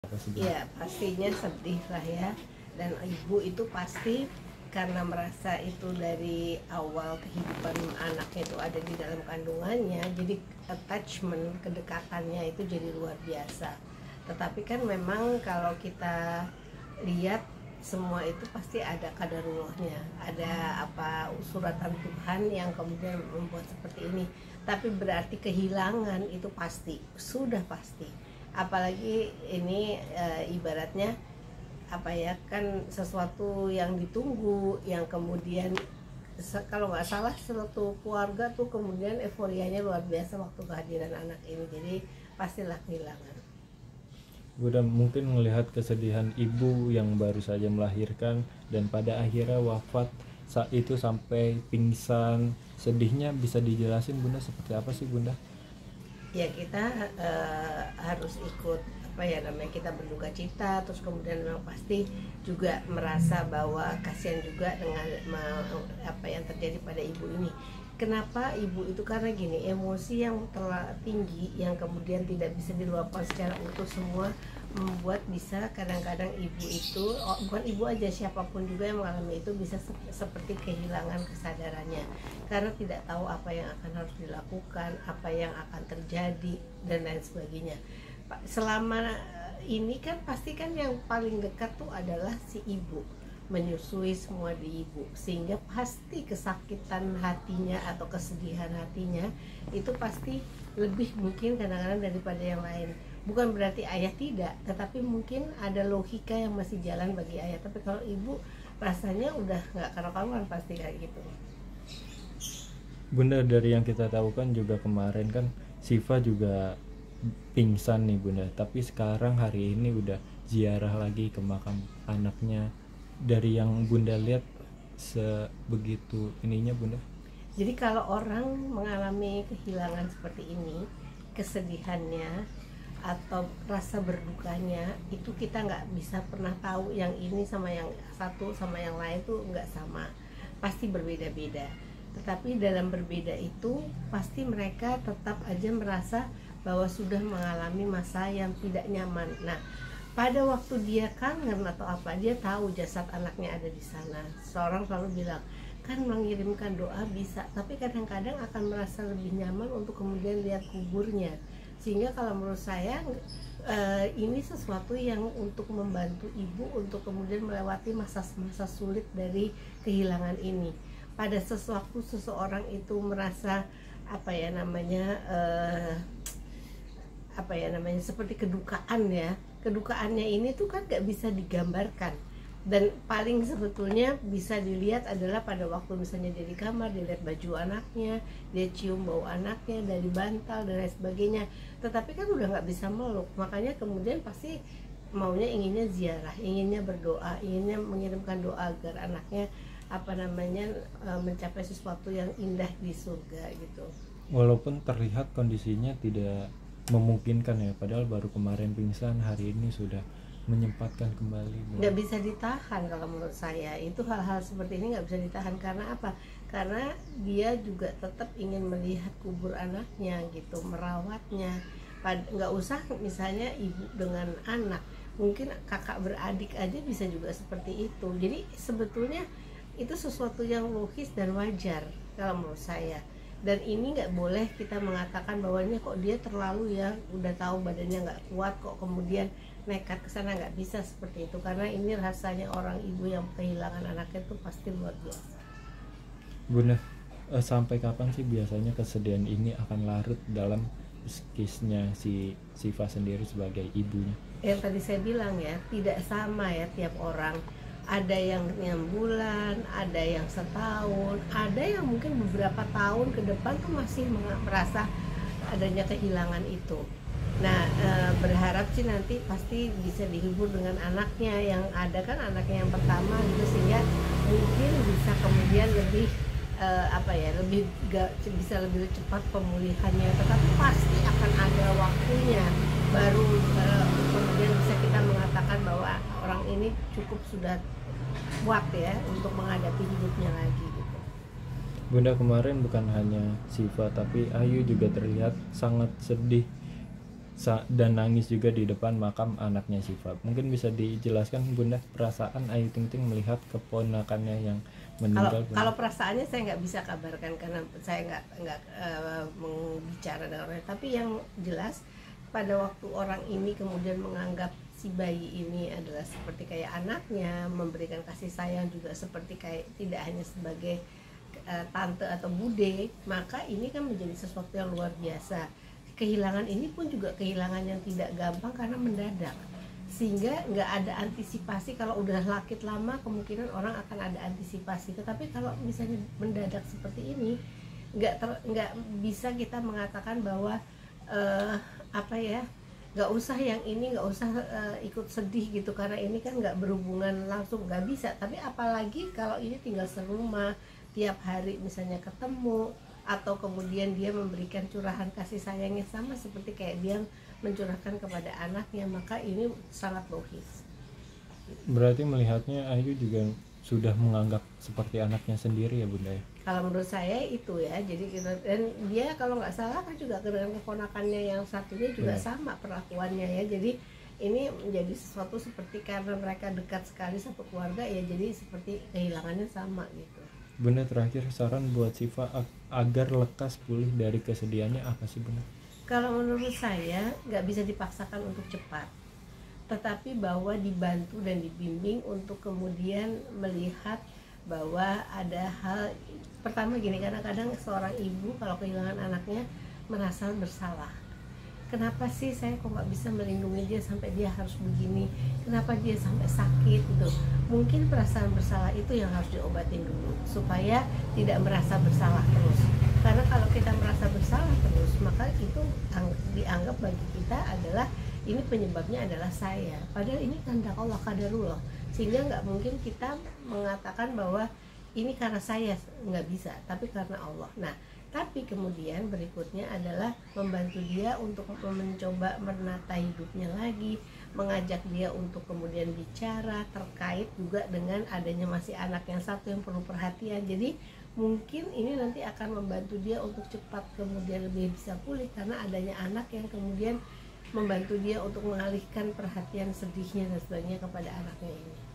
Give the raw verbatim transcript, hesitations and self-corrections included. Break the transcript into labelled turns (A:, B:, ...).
A: Apa sih, Bun?
B: Ya pastinya sedih lah ya. Dan ibu itu pasti karena merasa itu dari awal kehidupan anaknya itu ada di dalam kandungannya, jadi attachment, kedekatannya itu jadi luar biasa. Tetapi kan memang kalau kita lihat semua itu pasti ada kadarullahnya, ada apa suratan Tuhan yang kemudian membuat seperti ini. Tapi berarti kehilangan itu pasti, sudah pasti. Apalagi ini e, ibaratnya apa ya, kan sesuatu yang ditunggu, yang kemudian kalau nggak salah suatu keluarga tuh kemudian euforianya luar biasa waktu kehadiran anak ini, jadi pastilah kehilangan.
A: Gue udah mungkin melihat kesedihan ibu yang baru saja melahirkan dan pada akhirnya wafat saat itu sampai pingsan. Sedihnya bisa dijelasin Bunda seperti apa sih Bunda?
B: Ya kita uh, harus ikut apa ya namanya, kita berduka cita, terus kemudian memang pasti juga merasa bahwa kasihan juga dengan apa yang terjadi pada ibu ini. Kenapa ibu itu? Karena gini, emosi yang terlalu tinggi yang kemudian tidak bisa diluapkan secara utuh semua membuat bisa kadang-kadang ibu itu, oh, bukan ibu aja, siapapun juga yang mengalami itu bisa se- seperti kehilangan kesadarannya karena tidak tahu apa yang akan harus dilakukan, apa yang akan terjadi dan lain sebagainya. Selama ini kan pasti kan yang paling dekat tuh adalah si ibu, menyusui semua di ibu, sehingga pasti kesakitan hatinya atau kesedihan hatinya itu pasti lebih mungkin kadang-kadang daripada yang lain. Bukan berarti ayah tidak, tetapi mungkin ada logika yang masih jalan bagi ayah. Tapi kalau ibu rasanya udah nggak karu-karuan pasti kayak gitu.
A: Bunda, dari yang kita tahu kan juga kemarin kan Siva juga pingsan nih Bunda, tapi sekarang hari ini udah ziarah lagi ke makam anaknya. Dari yang Bunda lihat sebegitu ininya Bunda?
B: Jadi kalau orang mengalami kehilangan seperti ini, kesedihannya atau rasa berdukanya itu kita nggak bisa pernah tahu yang ini sama yang satu sama yang lain tuh nggak sama, pasti berbeda-beda. Tetapi dalam berbeda itu pasti mereka tetap aja merasa bahwa sudah mengalami masa yang tidak nyaman. Nah, pada waktu dia kangen atau apa, dia tahu jasad anaknya ada di sana. Seorang selalu bilang, kan mengirimkan doa bisa, tapi kadang-kadang akan merasa lebih nyaman untuk kemudian lihat kuburnya. Sehingga kalau menurut saya eh, ini sesuatu yang untuk membantu ibu untuk kemudian melewati masa-masa sulit dari kehilangan ini. Pada sesuatu seseorang itu merasa apa ya namanya eh, apa ya namanya seperti kedukaan ya, kedukaannya ini tuh kan gak bisa digambarkan, dan paling sebetulnya bisa dilihat adalah pada waktu misalnya dia di kamar, dia lihat baju anaknya, dia cium bau anaknya dari bantal dan lain sebagainya. Tetapi kan udah nggak bisa meluk, makanya kemudian pasti maunya inginnya ziarah, inginnya berdoa, inginnya mengirimkan doa agar anaknya apa namanya mencapai sesuatu yang indah di surga gitu.
A: Walaupun terlihat kondisinya tidak memungkinkan ya, padahal baru kemarin pingsan, hari ini sudah menyempatkan kembali.
B: Nggak bisa ditahan kalau menurut saya, itu hal-hal seperti ini nggak bisa ditahan. Karena apa? Karena dia juga tetap ingin melihat kubur anaknya gitu, merawatnya. Nggak usah misalnya ibu dengan anak, mungkin kakak beradik aja bisa juga seperti itu. Jadi sebetulnya itu sesuatu yang logis dan wajar kalau menurut saya. Dan ini nggak boleh kita mengatakan bahwa ini kok dia terlalu ya, udah tahu badannya nggak kuat kok kemudian nekat ke sana, nggak bisa seperti itu. Karena ini rasanya orang ibu yang kehilangan anaknya itu pasti luar biasa.
A: Bunda, eh, sampai kapan sih biasanya kesedihan ini akan larut dalam psikisnya si Siva sendiri sebagai ibunya?
B: Yang tadi saya bilang ya, tidak sama ya tiap orang. Ada yang enam bulan, ada yang setahun, ada yang mungkin beberapa tahun ke depan tuh masih merasa adanya kehilangan itu. Nah, e, berharap sih nanti pasti bisa dihibur dengan anaknya yang ada, kan anaknya yang pertama gitu, sehingga mungkin bisa kemudian lebih e, apa ya, lebih gak, bisa lebih cepat pemulihannya. Tetapi pasti akan ada waktunya baru e, kemudian bisa kita mengatakan bahwa orang ini cukup sudah kuat ya untuk menghadapi hidupnya lagi gitu.
A: Bunda, kemarin bukan hanya Siva tapi Ayu juga terlihat sangat sedih sa- dan nangis juga di depan makam anaknya Syifa. Mungkin bisa dijelaskan Bunda perasaan Ayu Ting Ting melihat keponakannya yang
B: Kalau
A: meninggal, Bunda?
B: kalau perasaannya saya nggak bisa kabarkan karena saya nggak nggak eh, membicara dengan orang. Tapi yang jelas pada waktu orang ini kemudian menganggap si bayi ini adalah seperti kayak anaknya, memberikan kasih sayang juga seperti kayak tidak hanya sebagai eh, tante atau bude, maka ini kan menjadi sesuatu yang luar biasa. Kehilangan ini pun juga kehilangan yang tidak gampang karena mendadak, sehingga nggak ada antisipasi. Kalau udah lakit lama kemungkinan orang akan ada antisipasi, tetapi kalau misalnya mendadak seperti ini nggak ter, nggak bisa kita mengatakan bahwa eh, apa ya, nggak usah yang ini, nggak usah eh, ikut sedih gitu karena ini kan nggak berhubungan langsung, nggak bisa. Tapi apalagi kalau ini tinggal serumah, tiap hari misalnya ketemu, atau kemudian dia memberikan curahan kasih sayangnya sama seperti kayak dia mencurahkan kepada anaknya, maka ini sangat logis.
A: Berarti melihatnya Ayu juga sudah menganggap seperti anaknya sendiri ya Bunda ya?
B: Kalau menurut saya itu ya, jadi kita, dan dia kalau nggak salah kan juga dengan keponakannya yang satunya juga
A: Ya.
B: sama perlakuannya ya. Jadi ini menjadi sesuatu seperti karena mereka dekat sekali satu keluarga ya, jadi seperti kehilangannya sama gitu.
A: Bunda, terakhir saran buat Syifa ag- agar lekas pulih dari kesedihannya apa sih Bunda?
B: Kalau menurut saya nggak bisa dipaksakan untuk cepat, tetapi bahwa dibantu dan dibimbing untuk kemudian melihat bahwa ada hal. Pertama gini, kadang-kadang seorang ibu kalau kehilangan anaknya merasa bersalah. Kenapa sih saya kok nggak bisa melindungi dia sampai dia harus begini? Kenapa dia sampai sakit gitu? Mungkin perasaan bersalah itu yang harus diobatin dulu supaya tidak merasa bersalah terus. Karena kalau kita merasa bersalah terus, maka itu dianggap bagi kita adalah ini penyebabnya adalah saya. Padahal ini kehendak Allah, qadarullah. Sehingga nggak mungkin kita mengatakan bahwa ini karena saya, nggak bisa, tapi karena Allah. Nah, tapi kemudian berikutnya adalah membantu dia untuk mencoba menata hidupnya lagi, mengajak dia untuk kemudian bicara terkait juga dengan adanya masih anak yang satu yang perlu perhatian. Jadi mungkin ini nanti akan membantu dia untuk cepat kemudian lebih bisa pulih karena adanya anak yang kemudian membantu dia untuk mengalihkan perhatian sedihnya dan sebagainya kepada anaknya ini.